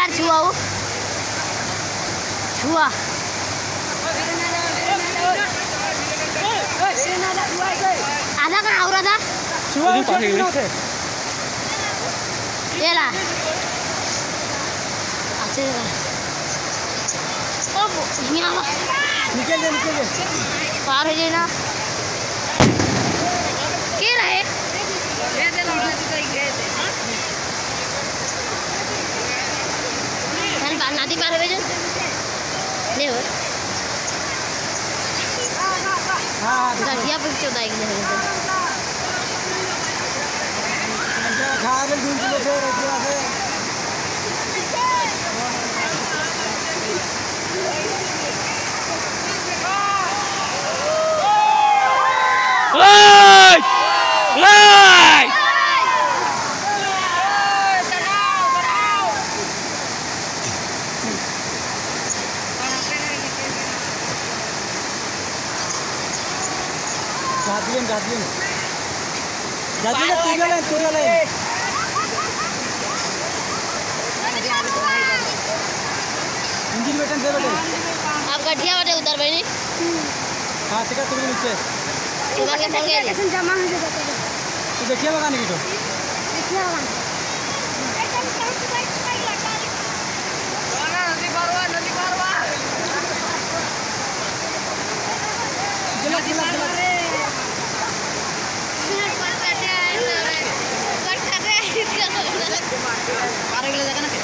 यार छुआ वो छुआ आधा कहाँ हो रहा था छुआ ये ला अच्छे ओ यहाँ निकल दे पार हो जाए ना क्या रहे नदी पार हो गए नहीं हो गठिया पर 14 किलोमीटर इंजन बटन से बेटे आप गठिया बटे उतर भाई नहीं हां से का तुम नीचे उधर के संगे कैसे जमा हो जाता तो देखिए लगाने की तो देखिए लगाने नदी पारवा चला रे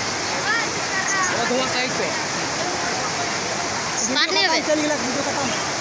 धुआं साइड पे मारने में चल गया वीडियो खत्म